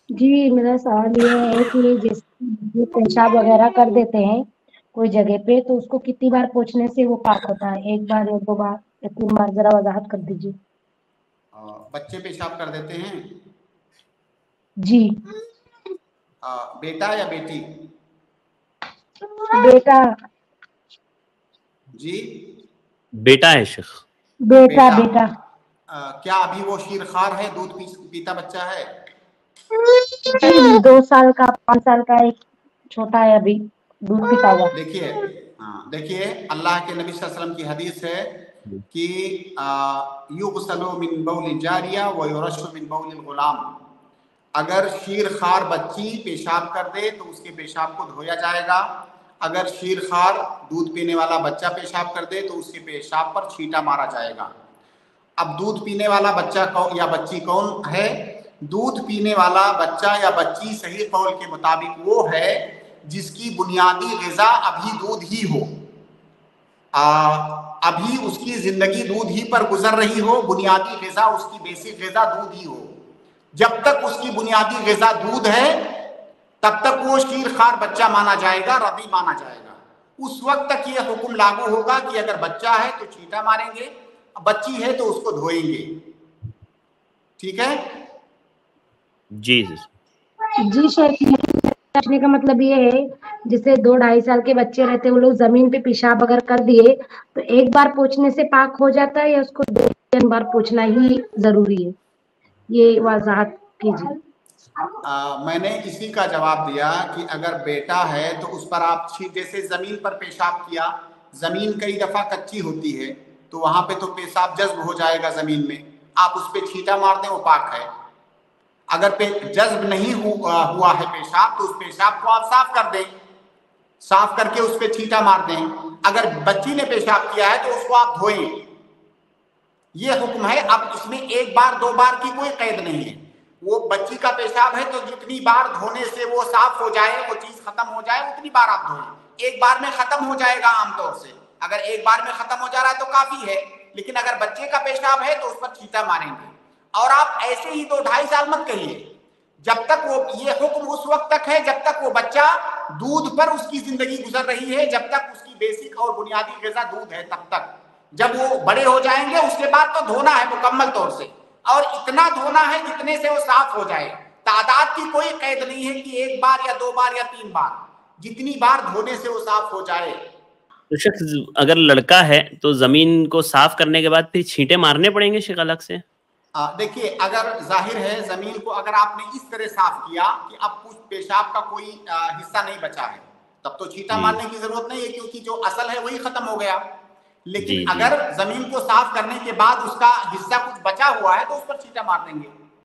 جی میرا سوال یہ ہے کہ جس پیشاب وغیرہ کر دیتے ہیں کوئی جگہ پہ تو اس کو کتنی بار پوچھنے سے وہ پاک ہوتا ہے؟ ایک بار یا دو بار یا تین بار؟ ذرا وضاحت کر دیجیے. بچے پیشاب کر دیتے ہیں؟ جی. بیٹا یا بیٹی؟ بیٹا. جی بیٹا ہے شیخ. بیٹا بیٹا. کیا ابھی وہ شیر خوار ہے، دودھ پیتا بچہ ہے؟ 2 سال کا 5 سال کا ایک چھوٹا ہے ابھی دودھ پیتا ہوا. دیکھیے اللہ کے نبی صلی اللہ علیہ وسلم کی حدیث ہے کہ یغسل من بول جاریہ ویرش من بول الغلام. اگر شیر خوار بچی پیشاب کر دے تو اس کے پیشاب کو دھویا جائے گا. اگر شیر خوار دودھ پینے والا بچہ پیشاب کر دے تو اس کے پیشاب پر چھینٹا مارا جائے گا. اب دودھ پینے والا بچہ یا بچی کون ہے؟ دودھ پینے والا بچہ یا بچی صحیح قول کے مطابق وہ ہے جس کی بنیادی غذا ابھی دودھ ہی ہو، ابھی اس کی زندگی دودھ ہی پر گزر رہی ہو، بنیادی غذا اس کی بیسک غذا دودھ ہی ہو. جب تک اس کی بنیادی غذا دودھ ہے تب تک وہ شیر خوار بچہ مانا جائے گا، رضیع مانا جائے گا. اس وقت تک یہ حکم لاگو ہوگا کہ اگر بچہ ہے تو چھینٹا ماریں گے، بچی ہے تو اس کو دھوئیں گے. ٹھیک ہے؟ جی جی شیخ، پوچھنے کا مطلب یہ ہے جیسے 2-2.5 سال کے بچے رہتے وہ لوگ زمین پہ پیشاب اگر کر دیے تو ایک بار پوچھنے سے پاک ہو جاتا ہے یا اس کو 2-3 بار پوچھنا ہی ضروری ہے؟ یہ وضاحت کیجیے. میں نے اسی کا جواب دیا کہ اگر بیٹا ہے تو اس پر آپ جیسے زمین پر پیشاب کیا، زمین کئی دفعہ کچی ہوتی ہے تو وہاں پہ تو پیشاب جذب ہو جائے گا زمین میں، آپ اس پہ چھینٹا مار دیں وہ پاک ہے. اگر جذب نہیں ہوا ہے پیشاب تو اس پیشاب کو آپ صاف کر دیں، صاف کر کے اس پہ چھینٹا مار دیں. اگر بچی نے پیشاب کیا ہے تو اس کو آپ دھوئیں. یہ حکم ہے. اب اس میں 1 بار 2 بار کی کوئی قید نہیں ہے. وہ بچی کا پیشاب ہے تو جتنی بار دھونے سے وہ صاف ہو جائے، وہ چیز ختم ہو جائے، اتنی بار آپ دھوئیں. 1 بار میں ختم ہو جائے گا عام طور سے. اگر 1 بار میں ختم ہو جا رہا ہے تو کافی ہے، لیکن اگر بچے کا پیشاب ہے تو اس پر چھینٹا ماریں گے. اور آپ ایسے ہی 2-2.5 سال مت کہیے، جب تک وہ یہ حکم اس وقت تک ہے جب تک وہ بچہ دودھ پر اس کی زندگی گزر رہی ہے، جب تک اس کی بیسک اور بنیادی غذا دودھ ہے تب تک. جب وہ بڑے ہو جائیں گے اس کے بعد تو دھونا ہے مکمل طور سے، اور اتنا دھونا ہے جتنے سے وہ صاف ہو جائے. تعداد کی کوئی قید نہیں ہے کہ 1 بار یا 2 بار یا 3 بار، جتنی بار دھونے سے وہ صاف ہو جائے. تو شخص اگر لڑکا ہے تو زمین کو صاف کرنے کے بعد پھر چھینٹے مارنے پڑیں گے شیخ الگ سے؟ دیکھیے اگر ظاہر ہے زمین کو اگر آپ نے اس طرح صاف کیا کہ اب کچھ پیشاب کا کوئی حصہ نہیں بچا ہے تب تو چھینٹا مارنے کی ضرورت نہیں ہے، کیونکہ جو اصل ہے وہی ختم ہو گیا. لیکن اگر زمین کو صاف کرنے کے بعد اس کا حصہ کچھ بچا ہوا ہے تو اس پر چھینٹا مار دیں گے.